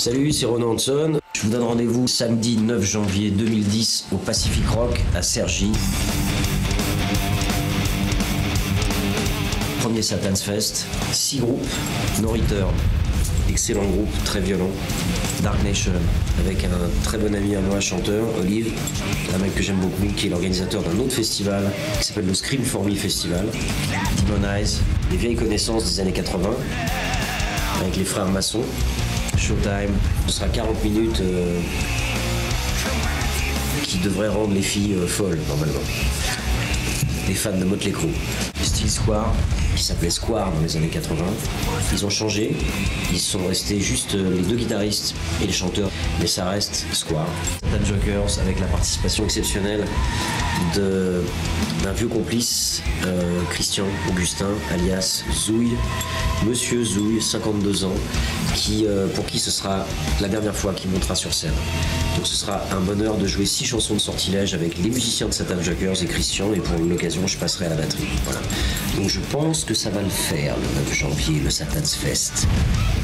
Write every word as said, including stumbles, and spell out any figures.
Salut, c'est Ronan Hanson. Je vous donne rendez-vous samedi neuf janvier deux mille dix au Pacific Rock à Cergy. Premier Satan's Fest, six groupes, No Return, excellent groupe, très violent. Dark Nation, avec un très bon ami à moi, chanteur, Olive, un mec que j'aime beaucoup, qui est l'organisateur d'un autre festival qui s'appelle le Scream for Me Festival. Demon Eyes, des vieilles connaissances des années quatre-vingts, avec les frères Masson. Showtime, ce sera quarante minutes euh, qui devraient rendre les filles euh, folles, normalement. Les fans de Motley Crue. Steel Square, qui s'appelait Square dans les années quatre-vingts. Ils ont changé, ils sont restés juste les deux guitaristes et les chanteurs, mais ça reste Square. Satan Jokers, avec la participation exceptionnelle de, d'un vieux complice, euh, Christian Augustin, alias Zouille, Monsieur Zouille, cinquante-deux ans, qui, euh, pour qui ce sera la dernière fois qu'il montera sur scène. Donc ce sera un bonheur de jouer six chansons de sortilège avec les musiciens de Satan Jokers et Christian, et pour l'occasion je passerai à la batterie. Voilà. Donc je pense que ça va le faire le neuf janvier, le Satan's Fest.